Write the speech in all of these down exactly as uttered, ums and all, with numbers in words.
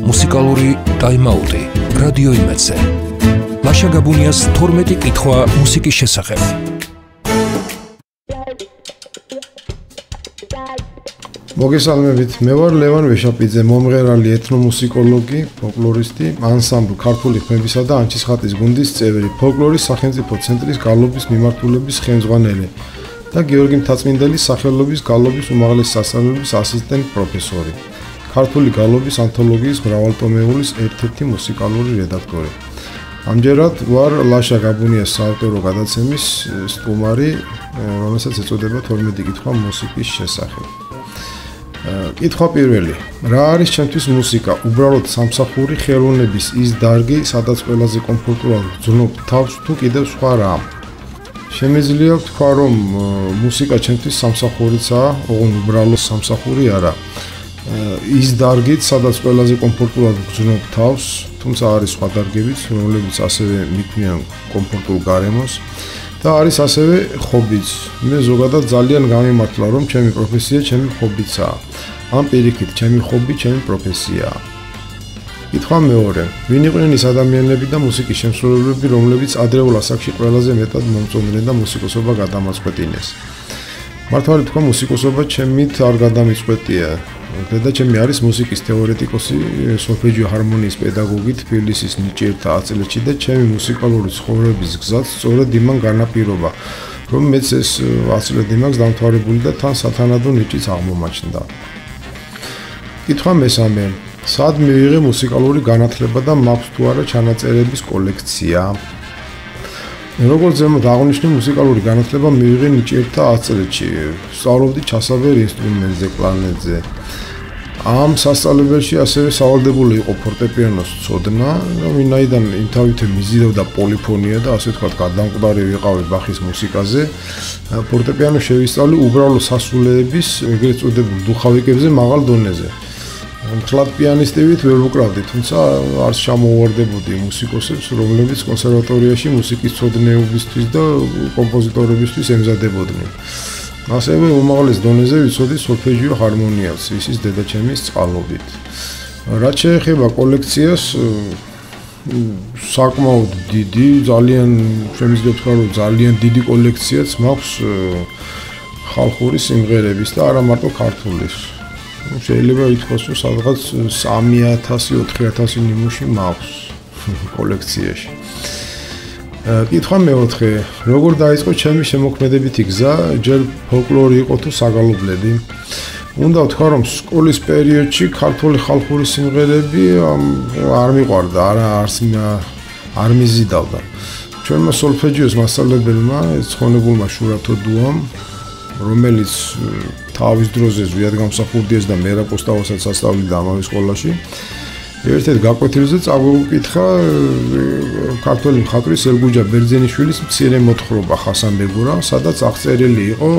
მუსიკალური ტაიმაუტი რადიო იმედზე. ლაშა გაბუნიას თორმეტი კითხვა მუსიკის შესახებ. მოგესალმებით, მე ვარ ლევან ვეშაპიძე, მომღერალი, ეთნომუსიკოლოგი, ფოლკლორისტი, ანსამბლ ქართული ხმებისა და ანჩის ხატის გუნდის წევრი, ფოლკლორის სახელმწიფო ცენტრის გალობის მიმართულების ხელმძღვანელი და გიორგი მთაწმინდელის სახელობის გალობის უმაღლესი სასწავლებლის ასისტენტ პროფესორი. ქართული გალობის ანთოლოგიის მრავალტომეულის ერთ-ერთი მუსიკალური რედაქტორი. ამჯერად ვარ ლაშა გაბუნიას საავტორო გადაცემის სტუმარი, რომელსაც ეწოდება თორმეტი კითხვა მუსიკის შესახებ. კითხვა პირველი. რა არის ჩემთვის მუსიკა? უბრალოდ სამსახური, ხელოვნების ის დარგი, სადაც ყველაზე კომფორტულად ვძნობ თავს თუ კიდევ სხვა რა? შემიძლია ვთქვა, რომ მუსიკა ჩემთვის სამსახურიცაა, ოღონდ უბრალოდ სამსახური არა. ის დარგით, სადაც ყველაზე კომფორტულად ვძნობ თავს, თუმცა არის სხვა დარგებიც, რომლებიც ასევე მიქმნიან კომფორტულ გარემოს. და არის ასევე ხობიც. მე ზოგადად ძალიან გამიმართლა, რომ ჩემი პროფესია ჩემი ხობიცაა. ამ პირიქით, ჩემი ხობი ჩემი პროფესიაა. კითხვა მეორე. ვინ იყვნენ ის ადამიანები და მუსიკის შემსრულებლები, რომლებიც ადრეულ ასაკში ყველაზე მეტად მომწონდნენ და მუსიკოსობა გადამაწყვეტინეს? მართლა თქვა, მუსიკოსობა ჩემით არ გადამიწყვეტია. დედაჩემი არის მუსიკის თეორეტიკოსი, სოლფეჯიო ჰარმონიის პედაგოგი თბილისის ნიჭიერთა აწილეთში და ჩემი მუსიკალური ცხოვრების გზაც სწორედ იმან განაპირობა, რომ მეც ეს აწილეთი მაქვს დამთავრებული და თან სათანადო ნიჭიც აღმომაჩნდა. კითხვა მესამე. სად მივიღე მუსიკალური განათლება და მაქვს თუ არა ჩანაწერების კოლექცია? როგორც ზემოთ აღნიშნე, მუსიკალური განათლება მივიღე ნიჭიერთა აწილეთში. სწავლობდი ჩასაბერ ინსტრუმენტზე, კლარნეტზე. ამ სასწავლებელში ასევე სავალდებულო იყო ფორტეპიანოს ცოდნა, ვინაიდან იმთავითე მიზიდავდა პოლიფონია და ასე ვთქვათ, გადამკვდარი ვიყავი ბახის მუსიკაზე. ფორტეპიანო შევისწავლე უბრალო სასულეების, ეგრეთ წოდებულ დუხავიკებზე მაღალ დონეზე. მთლად პიანისტივით ვერ ვუკრავდი, თუმცა არც ჩამოვარდებოდი მუსიკოსებს, რომლებიც კონსერვატორიაში მუსიკის ცოდნეობისთვის და კომპოზიტორებისთვის ემზადებოდნენ. ასევე უმაღლეს დონეზე ვიცოდი სოლფეჯიო ჰარმონიას, ისის დედაჩემის წყალობით. რაც შეეხება კოლექციას, საკმაოდ დიდი, ძალიან შემიძლია ვთქვა, რომ ძალიან დიდი კოლექციაც მაქვს ხალხური სიმღერების და არა მარტო ქართულის. შეიძლება ითქვას, რომ სადღაც სამი ათასი ოთხი ათასი ნიმუში მაქვს კოლექციაში. კითხვა მეოთხე. როგორ დაიწყო ჩემი შემოქმედებითი გზა? ჯერ ფოლკლორი იყო თუ საგალობლები? უნდა ვთქვა, რომ სკოლის პერიოდში ქართული ხალხური სიმღერები არ მიყვარდა, არა არც არ მიზიდავდა. ჩვენმა სოლფეჯიოს მასწავლებელმა, ცხონებულმა შურათო დუამ, რომელიც თავის დროზე ზვიად გამსახურდიეს და მერა პოსტავასაც ასწავლიდა ამავე სკოლაში. ერთ-ერთ გაკვეთილზე წაგვიკითხა ქართველი მხატვრის ელგუჯა ბერძენიშვილის მცირე მოთხრობა ხასანბეგურა, სადაც აღწერილი იყო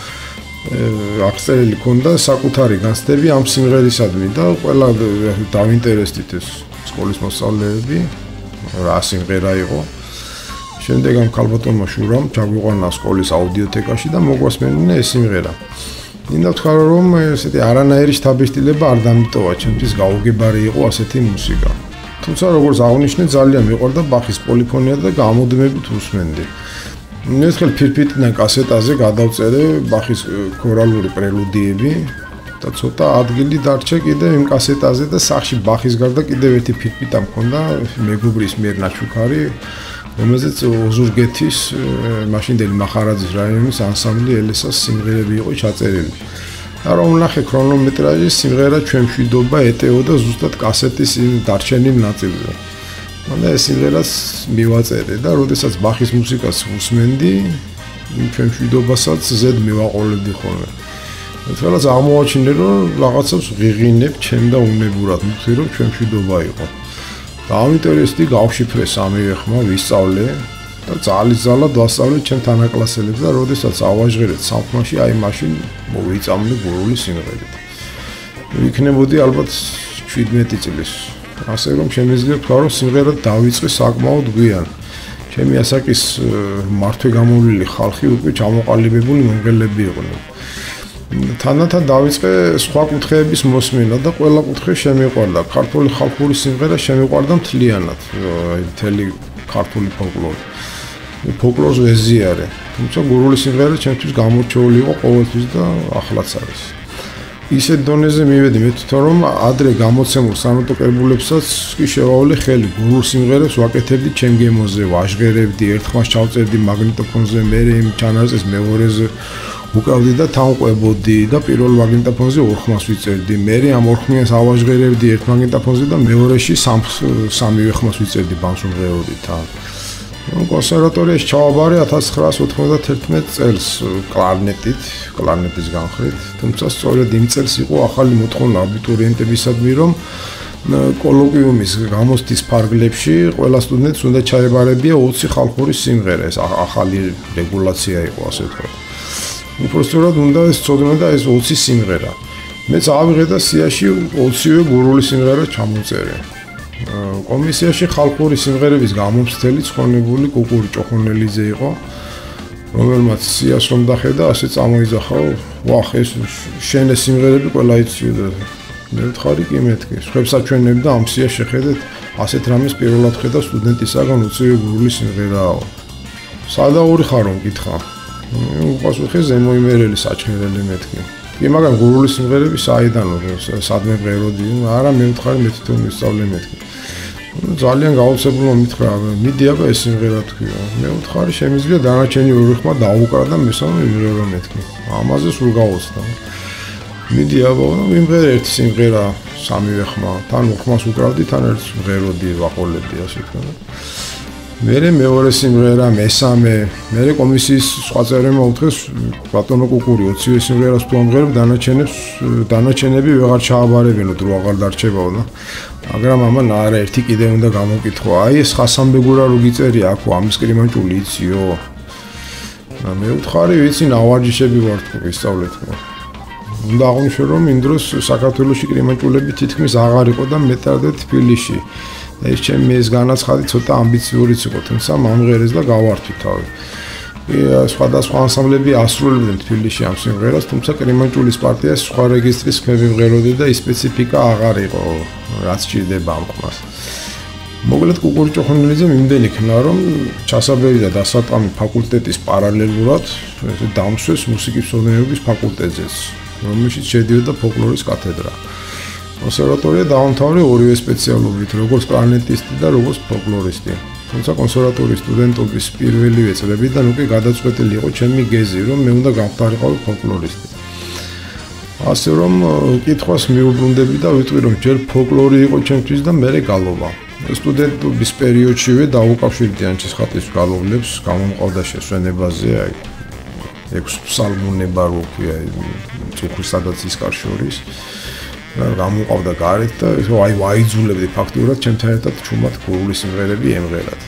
აღწერილი ქონდა საკუთარი განცდები ამ სიმღერისადმი და ყველა დავინტერესდით ეს სკოლის მოსწავლეები, რა სიმღერა იყო. შემდეგ ამ ქალბატონმა შურამ ჩაგვიყვანა სკოლის აუდიოთეკაში და მოგვასმენინა ეს სიმღერა. მინდა ვთქვა, რომ ესეთი არანაირი შთაბეჭდილება არ დამიტოვა, ჩემთვის გაუგებარი იყო ასეთი მუსიკა. თუმცა როგორც აღნიშნე, ძალიან მიყვარდა ბახის პოლიფონია და გამოდმებით უსმენდი. ერთხელ ფირფიტიდან კასეტაზე გადავწერე ბახის ქორალური პრელუდიები და ცოტა ადგილი დარჩა კიდევ იმ კასეტაზე და სახში ბახის გარდა კიდევ ერთი ფირფიტა მქონდა მეგობრის მიერ ნაჩუქარი, რომელზეც ოზურგეთის მაშინდელი მახარაძის რაიონის ანსამბლი ელესას სიმღერები იყო ჩაწერილი. და რომ ვნახე ქრონომეტრაჟი, სიმღერა ჩვენ მშვიდობა ეტეოდა ზუსტად კასეტის იმ დარჩენილ ნაწილზე. და ეს სიმღერას მივაწერე და როდესაც ბახის მუსიკას უსმენდი, ჩვენ მშვიდობასაც ზედ მივაყოლებდი ხოლმე. ერთღაც აღმოაჩინე, რომ რაღაცას ვღიღინებ ჩემ და უნებურად, მithი რომ ჩვენ მშვიდობა იყო. დავინტერესდი, გავშიფრე სამივე ხმა, ვისწავლე და ძალისძალად ვასწავლე ჩემ თანაკლასელებს და როდესაც ავაჟღერეთ სამხმაში, აი მაშინ მოვიწამლე გურული სიმღერით. ვიქნებოდი ალბათ შვიდმეტი წლის. ასე რომ შემიძლია ვთქვა, რომ სიმღერა დავიწყე საკმაოდ გვიან. ჩემი ასაკის მართვე გამოვლილი ხალხი უკვე ჩამოყალიბებული მომღერლები იყვნენ. თანდათან დავიწყე სხვა კუთხეების მოსმენა და ყველა კუთხე შემიყვარდა. ქართული ხალხური სიმღერა შემიყვარდა მთლიანად, აი მთელი ქართული ფოლკლორი. ფოლკლორს ვეზიარე. თუმცა გურული სიმღერა ჩემთვის გამორჩეული იყო ყოველთვის და ახლაც არის. ისეთ დონეზე მივედი მე თვითონ რომ ადრე გამოცემულ სანოტო კრებულებსაც კი შევავლე ხელი. გურულ სიმღერებს ვაკეთებდი ჩემ გემოზე, ვაჟღერებდი, ერთხმას ჩავწერდი მაგნიტოფონზე, მე იმ ჩანარწეს მეორეზე უკრავდი და თანყვებოდი და პირველ მაგნიტოფონზე ორხმას ვიწერდი. მე ამ ორხმიანს ავაჟღერებდი ერთ მაგნიტოფონზე და მეორეში სამივე ხმას ვიწერდი ბავშვობრივად თან. კონსერვატორიაში ჩავაბარე ათას ცხრაას ოთხმოცდათერთმეტ წელს კლარნეტით, კლარნეტის განხრით. თუმცა სწორედ იმ წელს იყო ახალი მოთხოვნა აბიტურიენტებისადმი, რომ კოლოკვიუმის გამოცდის ფარგლებში ყველა სტუდენტს უნდა ჩაებარებია ოცი ხალხური სიმღერა. ეს ახალი რეგულაცია იყო, ასე ვთქვათ. უბრალოდ უნდა ეს წოდნა და ეს ოცი სიმღერა. მეც ავიღე და სიაში ოცივე გურული სიმღერა ჩამოწერე. კომისიაში ხალხური სიმღერების გამომცდელი ცხონებული კუკური ჭოხონელიძე იყო, რომელმაც სიას რომ დახედა, ასე წამოიძახა, ვახ, ეს შენე სიმღერები ყველა იციოდა. მე ვთხარი კი მეთქი, სხვებს აჩვენებდა ამ სიას შეხედეთ, ასეთ რამეს პირველად ხედა სტუდენტისაგან უცივი გურული სიმღერაა. სადაური ხარ რომ გითხრა. უპასუხე ზემოიმერელი საჩხერელი მეთქი. კი, მაგრამ გურული სიმღერები საიდანო, სადმე მღეროდი, არა მე ვთხარი მე თვითონ ვისწავლე მეთქი. ძალიან გაუცებულმა მითხრა, მიდი აბა ეს სიმღერა თქვია. მე ვთხარი შემიძლია დანარჩენი ორი ხმა დაუკრა და მესამე ვიღერო მეთქი. ამაზე სულ გავოცდა. მიდი აბა ვიმღერე ერთი სიმღერა სამივე ხმა, თან ხმას უკრავდი, თან ერთს ვღეროდი, ვაყოლებდი ასე თქვა. მერე მეორე სიმღერა, მესამე, მერე კომისიის სხვა წევრებმა უთხრეს ბატონო კუკური ოცივე სიმღერას თუ ამღერებ, დანარჩენებს დანარჩენები ვეღარ ჩააბარებინო, დრო აღარ დარჩებაო და მაგრამ ამან არა ერთი კიდე უნდა გამოკითხო. აი ეს ხასანბეგურა რო გიწერია აქ ამის კრიმანჭული იციო. მე ვთხარი ვიცი ნავარჯიშები ვარ თქო ვისწავლეთ. უნდა აღვნიშნო რომ იმ დროს საქართველოში კრიმანჭულები თითქმის აღარ იყო და მეტად თბილისში. ეს ჩემი ეს განაცხადი ცოტა ამბიციურიც იყო, თუმცა მომღერეს და გავართვით თავი. სხვადასხვა ანსამბლები ასრულებდნენ თბილისში ამ სიმღერას, თუმცა კრიმანჭულის პარტიას სხვა რეგისტრის ხმები ვღეროდი და ის სპეციფიკა აღარ იყო, რაც ჭირდება ამ ხმას. მოკლედ კუკური ჭოხონელიძე იმდენი იქნა, რომ ჩასაბერი და დასატყამი ფაკულტეტის პარალელურად დამსვეს მუსიკის მცოდნეობის ფაკულტეტზეც, რომელშიც შედიოდა ფოლკლორის კათედრა. კონსერვატორია დაამთავრე ორივე სპეციალობით, როგორც კლარნეტისტი და როგორც ფოლკლორისტი. თუმცა კონსერვატორიის სტუდენტობის პირველივე წლებიდან უკვე გადაწყვეტილი იყო ჩემი გეზი, რომ მე უნდა გამხდარიყავი ფოლკლორისტი. ასე რომ კითხვას მიუბრუნდები და ვიტყვი, რომ ჯერ ფოლკლორი იყო ჩემთვის და მერე გალობა. სტუდენტობის პერიოდშივე დაუკავშირდი ანჩისხატის გალოვლებს, გამომყავდა შესვენებაზე, აი ექვს ფსალმუნება რო ქვია, წუხვის სადაც ის კარშორის. გამომყავდა გარეთ და აი ვაიძულებდი ფაქტიურად ჩემთან ერთად ჩუმად გურული სიმღერები ემღერათ.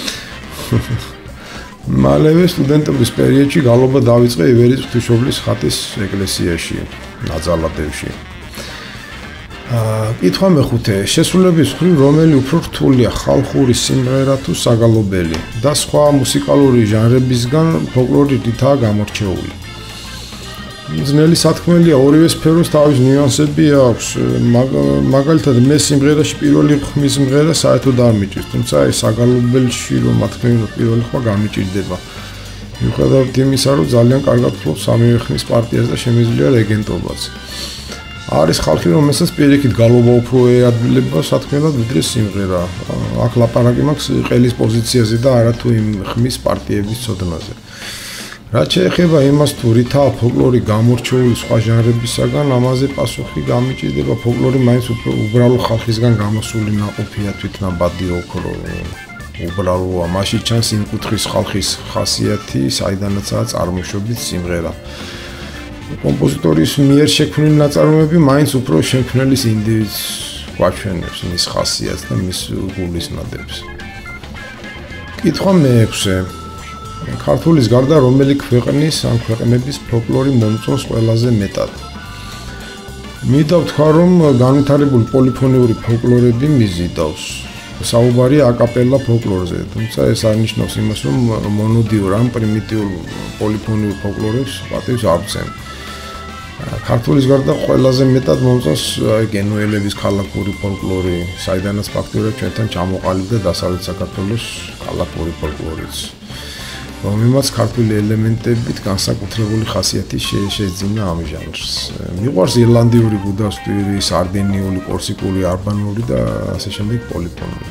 მალევე სტუდენტობის პერიოდში გალობა დავიწყე ივერიის ღვთისმშობლის ხატის ეკლესიაში, ნაძალადევში. აა, კითხვა მეხუთე, შესრულების მხრივ რომელი უფრო რთულია, ხალხური სიმღერა თუ საგალობელი და სხვა მუსიკალური ჟანრებისგან ფოლკლორი რითაა გამორჩეული? ძნელი სათქმელია, ორივე სფეროს თავის ნიუანსები აქვს. მაგალითად, მე სიმღერაში პირველი ხმის სიმღერა საერთოდ არ მიჭირს, თუმცა ეს საგალობელში რომ მათქმეულო პირველი ხმა გამიჭირდება. მიუხედავად იმისა, რომ ძალიან კარგად ფლობს სამივე ხმის პარტიას და შემიძლია რეგენტობაც. არის ხალხი, რომელსაც პირიქით გალობა უფრო ეადვილება სათქმელად ვიდრე სიმღერა. აქ ლაპარაკი მაქვს ყელის პოზიციაზე და არა თუ იმ ხმის პარტიების ცოდნაზე. რაც შეეხება იმას თუ რითაა ფოლკლორი გამორჩეული სხვა ჟანრებისაგან, ამაზე პასუხი გამიჭირდება. ფოლკლორი მაინც უფრო უბრალო ხალხისგან გამოსული ნაყოფია, თვითნაბადი ოქრო. უბრალოა, მაშინ ჩანს იმ კუთხის ხალხის ხასიათი, საიდანაცაა წარმოშობით სიმღერა. კომპოზიტორის მიერ შექმნილი ნაწარმოები მაინც უფრო შემქმნელის ინდივიდს გვაჩვენებს, მის ხასიათს და მის გულისნადებს. კითხვა მეექვსე. ქართულის გარდა რომელი ქვეყნის ან ქვეყნების ფოლკლორი მომწონს ყველაზე მეტად? მინდა ვთქვა, რომ განვითარებული პოლიფონიური ფოლკლორები მიზიდავს. საუბარია აკაპელა ფოლკლორზე, თუმცა ეს არ ნიშნავს იმას, რომ მონოდიურ ან პრიმიტიულ პოლიფონიურ ფოლკლორებს პატივს არ ვცემ. ქართულის გარდა ყველაზე მეტად მომწონს გენუელების ქალაქური ფოლკლორი, საიდანაც ფაქტობრივად ჩვენთან ჩამოყალიბდა დასავლეთ საქართველოს ქალაქური ფოლკლორიც. რომელმაც ქართული ელემენტებით განსაკუთრებული ხასიათი შეეძინა ამ ჟანრს. მიყვარს ირლანდიური გუდასტვირი, სარდინიული, კორსიკული, არბანული და ასე შემდეგ პოლიფონური.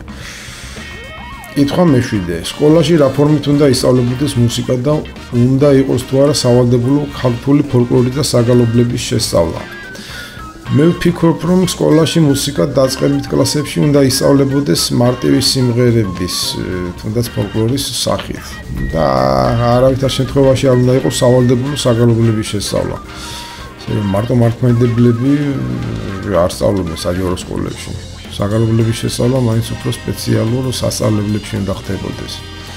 კითხვა მეშვიდე. სკოლაში რა ფორმით უნდა ისწავლებოდეს მუსიკა და უნდა იყოს თუ არა სავალდებულო ქართული ფოლკლორი და საგალობლების შესწავლა? მე ვფიქრობ, რომ სკოლაში მუსიკა დაწყებით კლასებში უნდა ისწავლებოდეს მარტივი სიმღერების, თუნდაც ფოლკლორის სახით. და არავითარ შემთხვევაში არ უნდა იყოს სავალდებულო საგალობლების შესწავლა. მარტო მართლმადიდებლები არ სწავლობენ საჯარო სკოლებში. საგალობლების შესწავლა მაინც უფრო სპეციალურ სასწავლებლებში უნდა ხდებოდეს.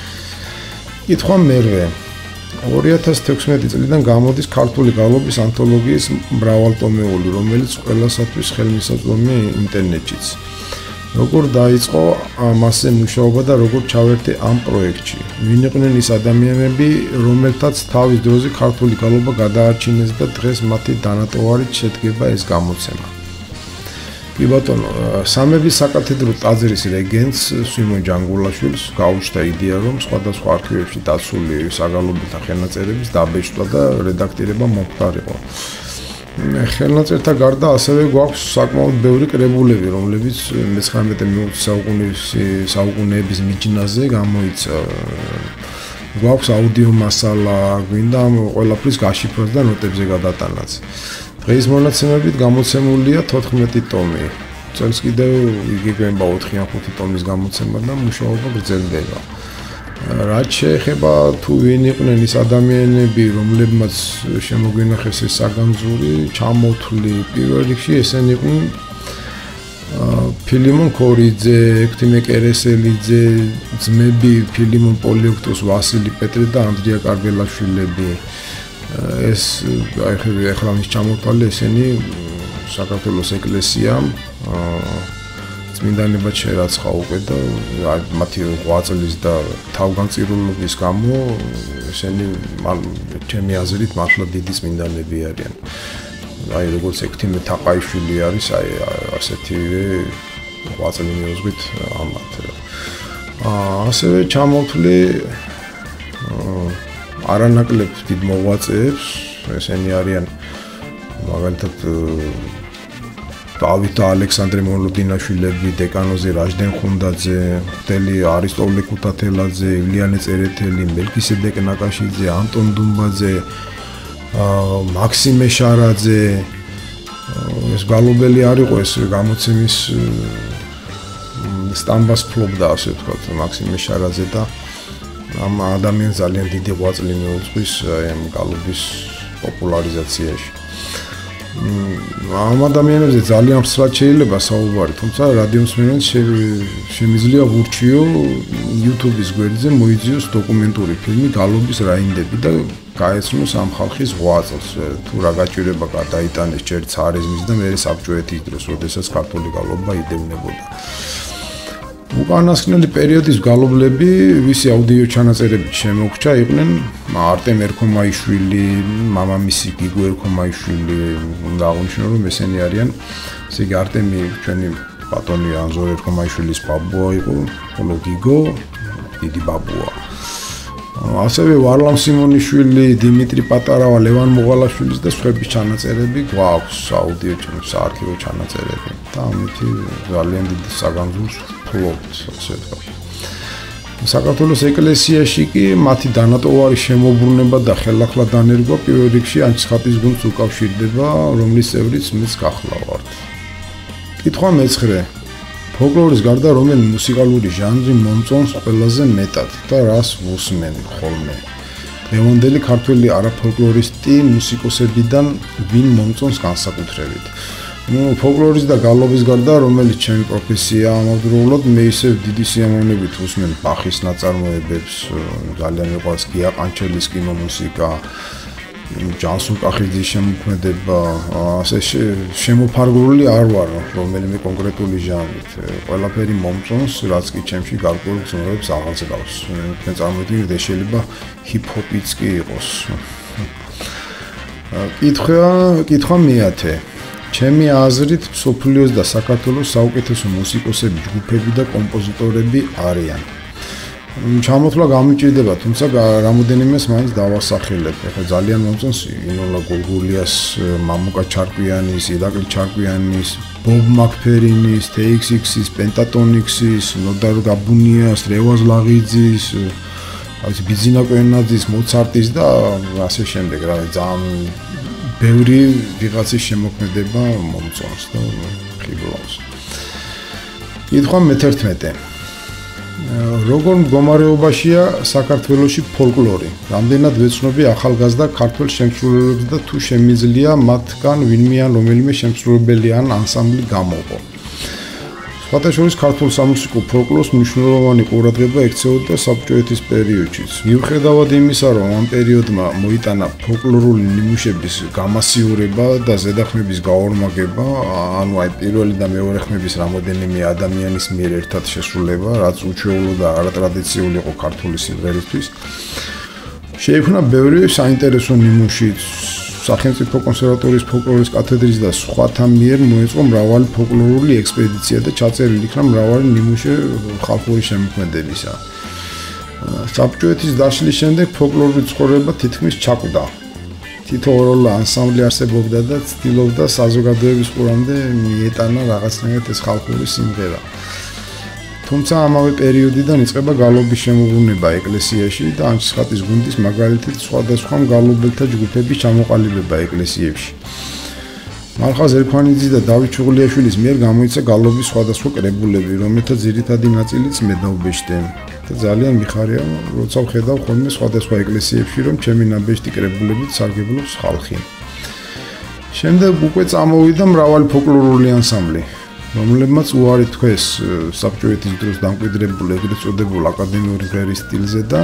კითხვა მერვე. ორი ათას თექვსმეტი წლიდან გამოდის ქართული გალობის ანთოლოგიის მრავალტომეული, რომელიც ყველასათვის ხელმისაწვდომია ინტერნეტშიც. როგორ დაიწყო მასზე მუშაობა და როგორ ჩავერთე ამ პროექტში? ვინ იყვნენ ის ადამიანები, რომელთაც თავის დროზე ქართული გალობა გადაარჩინეს და დღეს მათი დანატოვარით შედგება ეს გამოცემა? კი ბატონო, სამების საკათედრო ტაძრის რეგენტს სვიმონ ჯანგულაშვილს გაუჩნდა იდეა, რომ სხვადასხვა არქივებში დაცული საგალობითა ხელნაწერების დაბეჭდვა და რედაქტირება მომხდარიყო. ხელნაწერთა გარდა ასევე გვაქვს საკმაოდ ბევრი კრებულები, რომლებიც მეცხრამეტე საუკუნეების მიჯნაზე გამოიცა. გვაქვს აუდიო მასალა, გვინდა ყველაფრის გაშიფრვაც და ნოტებზე გადატანაც. დღეს მონაცემებით გამოცემულია თოთხმეტი ტომი. წელს კიდევ იგეგმება ოთხი ან ხუთი ტომის გამოცემა და მუშაობა გრძელდება. რაც შეეხება თუ ვინ იყვნენ ის ადამიანები, რომლებმაც შემოგვინახეს ეს საგანძური, ჩამოთვლი, პირველ რიგში ესენი იყვნენ ფილიმონ ქორიძე, ექვთიმე კერესელიძე, ძმები ფილიმონ პოლიოქტოს, ვასილი პეტრე და ანდრია კარგელაშვილები. ეს ახლა მის ჩამოთვალე ესენი საქართველოს ეკლესიამ წმინდანებად შერაცხა უკვე და მათი რვა წლის და თავგანწირულობის გამო ესენი ჩემი აზრით მართლა დიდი წმინდანები არიან. აი როგორც ექვთიმე თაყაიშვილი არის, აი ასეთივე რვა წელი მიუძღვით ამათ. ასევე ჩამოთვლი არანაკლებ დიდ მოღვაწეებს, ესენი არიან მაგალითად დავით და ალექსანდრე მონლოდინაშვილები, დეკანოზი რაჟდენ ხუნდაძე, ხდელი არისტოვლე ქუთათელაძე, ივლიანე წერეთელი, მელქისედეკ ნაკაშიძე, ანტონ დუმბაძე, მაქსიმე შარაძე. ეს გალობელი არ იყო, ეს გამოცემის სტამბას ფლობდა, ასე ვთქვათ, მაქსიმე შარაძე და ამ ადამიანს ძალიან დიდი ღვაწლი მიუძღვის ამ გალობის პოპულარიზაციაში. ამ ადამიანებზე ძალიან მსრად შეიძლება საუბარი, თუმცა რადიო მსმენელს შემიძლია ვურჩიო YouTube-ის გვერდზე მოიძიოს დოკუმენტური ფილმი გალობის რაინდები და გაეცნოს ამ ხალხის ღვაწლს, თუ რა გაჭირება გადაიტანეს ჯერ ცარიზმის და მერე საბჭოეთის დროს, როდესაც ქართული გალობა იდევნებოდა. უკანასკნელი პერიოდის გალობლები, ვისი აუდიო ჩანაწერებით შემოგრჩა, იყვნენ არტემ ერქომაიშვილი, მამამისი გიგო ერქომაიშვილი, უნდა აღნიშნო, რომ ესენი არიან, ესე იგი არტემი ჩვენი ბატონი ანზორ ერქომაიშვილის ბაბუა იყო, ხოლო გიგო დიდი ბაბუა. ასევე ვარლამ სიმონიშვილი, დიმიტრი პატარავა, ლევან მოღალაშვილის და სხვების ჩანაწერები გვაქვს, აუდიო საარქივო ჩანაწერები და ამითი ძალიან დიდი საგანძურს ფლობთ, ასე ვთქვათ. საქართველოს ეკლესიაში კი მათი დანატოვარი შემოbrunება და ხელახლა დანერგვა პირველ რიგში ანჩისხატის გუნდს უკავშირდება, რომლის წევრიც მეც გახლავართ. კითხვა მეცხრე. ფოლკლორის გარდა რომელი მუსიკალური ჟანრი მომწონს ყველაზე მეტად და რას უსმენ ხოლმე? დღევანდელი ქართველი არაფოლკლორისტი მუსიკოსებიდან ვინ მომწონს განსაკუთრებით? ნუ ფოლკლორის და გალობის გარდა რომელიც ჩემი პროფესია ამავდროულად მე ისევ დიდი სიამოვნებით უსმენ ბახის ნაწარმოებებს, ძალიან მიყვარს გია ყანჩელის კინომუსიკა, ჯანსუღ კახიძის შემოქმედება, ასე შემოფარგლული არ ვარ რომელიმე კონკრეტული ჟანრით. ყველაფერი მომწონს, რაც კი ჩემში გარკვეულ გზნობებს აღაձგავს. მე წარმოვიდგინე, შეიძლება ჰიპ-ჰოპიც კი იყოს. კითხვა, კითხვა მეათე. ჩემი აზრით, მსოფლიოს და საქართველოს საუკეთესო მუსიკოსები, ჯგუფები და კომპოზიტორები არიან. ჩამოთვლა გამიჭირდება, თუმცა რამოდენიმეს მაინც დავასახელებ. ეხლა ძალიან მომწონს ინოლა გურგულიას, მამუკა ჩარკვიანის, ირაკლი ჩარკვიანის, ბობ მაკფერინის, თეი ექს ექსის, პენტატონიქსის, ნოდარ გაბუნიას, რევაზ ლაღიძის, აი ბიძინა კოენაძის, მოცარტის და ასე შემდეგ, რა ძალიან ბევრი ვიღაცის შემოქმედება მომწონს და ხიბლავს. კითხვა მეთერთმეტე. როგორ მდგომარეობაშია საქართველოში ფოლკლორი? რამდენად ვეცნობი ახალგაზრდა ქართველ შემსრულებლებს და თუ შემიძლია მათგან ვინმე ან რომელიმე შემსრულებელი ან ანსამბლი გამოვყო? სხვათა შორის ქართულ სამუსიკო ფოლკლორს მნიშვნელოვანი ყურადღება ექცეოდა საბჭოეთის პერიოდშიც. მიუხედავად იმისა, რომ ამ პერიოდმა მოიტანა ფოლკლორული ნიმუშების გამასიურება და ზედახმების გაორმაგება, ანუ აი პირველი და მეორე ხმების რამოდენიმე ადამიანის მიერ ერთად შესრულება, რაც უჩვეულო და არატრადიციული იყო ქართული სიმღერისთვის, შეიქმნა ბევრი საინტერესო ნიმუში. სახელმწიფო კონსერვატორიის ფოლკლორის კათედრის და სხვათა მიერ მოეწყო მრავალი ფოლკლორული ექსპედიცია და ჩაწერილი იქნა მრავალი ნიმუში ხალხური შემოქმედებისა. საბჭოეთის დაშლის შემდეგ ფოლკლორული ცხოვრება თითქმის ჩაკვდა. თითოეული ანსამბლი არსებობდა და ცდილობდა საზოგადოების ყურამდე მიეტანა რაღაცნაირად ეს ხალხური სიმღერა. თუმცა ამავე პერიოდიდან იწყება გალობის შემოღუნება ეკლესიაში და ანჩისხატის გუნდის მაგალითით სხვადასხვა მგალობელთა ჯგუფების ჩამოყალიბება ეკლესიებში. მალხაზ ერქვანიძის და დავით ჩუღლიაშვილის მიერ გამოიცა გალობის სხვადასხვა კრებულები, რომელთა ძირითადი ნაწილიც მე დავბეჭდე. და ძალიან მიხარია, როცა ვხედავ ხოლმე სხვადასხვა ეკლესიებში, რომ ჩემი ნაბეჭდი კრებულებით სარგებლობს ხალხი. შემდეგ უკვე წამოვიდა მრავალი ფოლკლორული ანსამბლი, რომლებმაც უარი თქვეს საბჭოეთის დროს დამკვიდრებულ ეგრეთ წოდებულ აკადემიური ღერის სტილზე და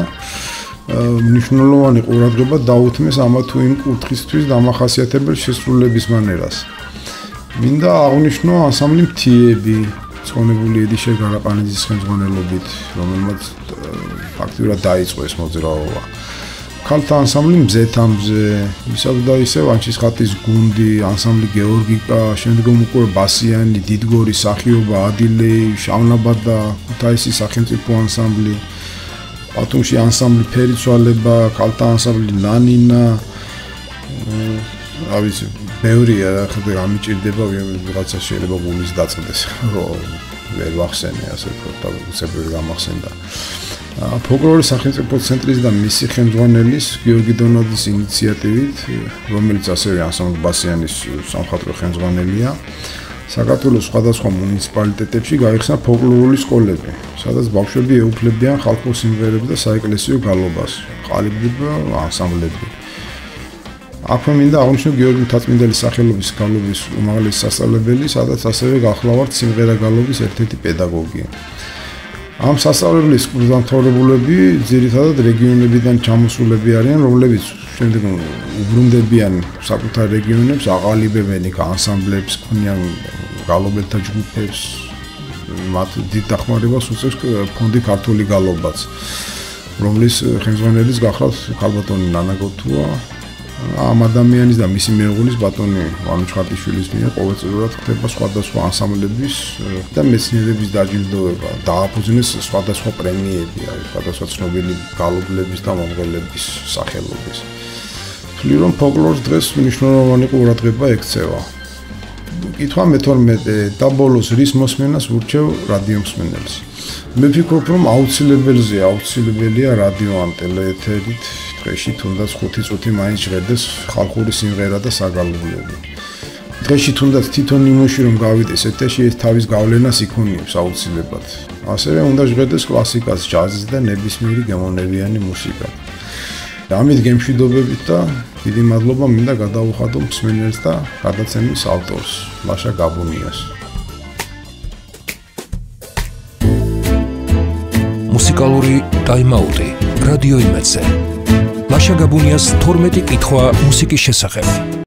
მნიშვნელოვანი ყურადღება დაუთმეს ამა თუ იმ კუთხისთვის დამახასიათებელ შესრულების მანერას. მინდა აღვნიშნო ანსამბლი მთიები, ცხონებული ედიშე გარაყანიძის ხელმძღვანელობით, რომელმაც ფაქტიურად დაიწყო ეს მოძრაობა. ქალთა ანსამბლი მზეთამზე, ისევ და ისევ ანჩისხატის გუნდი, ანსამბლი გეორგიკა, შემდგომ უკვე ბასიანი, დიდგორი, სახიობა, ადილეი, შავნაბადა, ქუთაისის სახელმწიფო ანსამბლი, ბათუმში ანსამბლი ფერიცვალება, ქალთა ანსამბლი ლანინა, რა ვიცი, ბევრია, ხდება გამიჭირდება, ვიღაცა შეიძლება გულის დაწყდეს, რომ ვერ ვახსენე, ასე ვთქვათ, და უცებრი გამახსენდა. ფოლკლორის სახელმწიფო ცენტრის და მისი ხელმძღვანელის გიორგი დონაძის ინიციატივით, რომელიც ასევე ანსამბლ ბასიანის სამხატვრო ხელმძღვანელია, საქართველოს სხვადასხვა მუნიციპალიტეტებში გაიხსნა ფოლკლორული სკოლები, სადაც ბავშვები ეუფლებიან ხალხურ სიმღერებს და საეკლესიო გალობას, ყალიბდება ანსამბლები. აქვე მინდა აღვნიშნო გიორგი მთაწმინდელის სახელობის გალობის უმაღლესი სასწავლებელი, სადაც ასევე გახლავართ სიმღერა გალობის ერთ-ერთი პედაგოგი. ამ სასწავლებლის კურსდამთავრებულები ძირითადად რეგიონებიდან ჩამოსულები არიან, რომლებიც შემდეგ უბრუნდებიან საკუთარ რეგიონებს, აყალიბებენ იქ ანსამბლებს, ქმნიან გალობელთა ჯგუფებს, მათ დიდ დახმარებას უწევს ფონდი ქართული გალობაც, რომლის ხელმძღვანელის გახლავთ ქალბატონი ნანა გოთუა, ამ ადამიანის და მისი მეუღლის ბატონი ვანო ჩხარტიშვილის მიერ ყოველწლიურად ხდება სხვადასხვა ანსამბლების და მეცნიერების დაჯილდოება, დააფუძნეს სხვადასხვა პრემიები, აი სხვადასხვა ცნობილი გალობლების და მომღერლების სახელობის. თვლი რომ ფოლკლორს დღეს მნიშვნელოვანი ყურადღება ექცევა. კითხვა მეთორმეტე და ბოლოს რის მოსმენას ვურჩევ რადიო მსმენელს. მე ვფიქრობ, რომ აუცილებელზე აუცილებელია რადიო ან ტელეეთერით დღეში თუნდაც ხუთი წუთი მაინც ჟღერდეს ხალხური სიმღერა და საგალობლები. დღეში თუნდაც თვითონ ნიმუში რომ გავიდეს ეთერში, ეს თავის გავლენას იქონიებს აუცილებლად. ასევე უნდა ჟღერდეს კლასიკას, ჯაზის და ნებისმიერი გემოვნებიანი მუსიკა. ამით გემშვიდობებით და დიდი მადლობა მინდა გადავუხადო მსმენელს და გადაცემის ავტორს, ლაშა გაბუნიას. მუსიკალური ტაიმაუტი რადიო იმედზე. ლაშა გაბუნიას თორმეტი კითხვა მუსიკის შესახებ.